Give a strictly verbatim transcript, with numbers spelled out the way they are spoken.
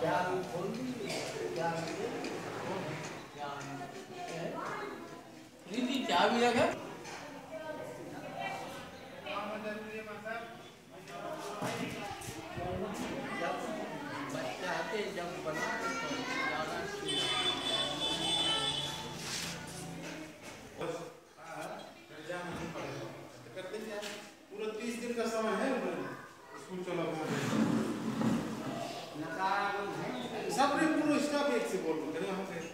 चाबी लगा बच्चे आते जब बना पूरा तीस दिन का समय है स्कूल चला सब पूरा स्टाफ एक से बोल रहे हैं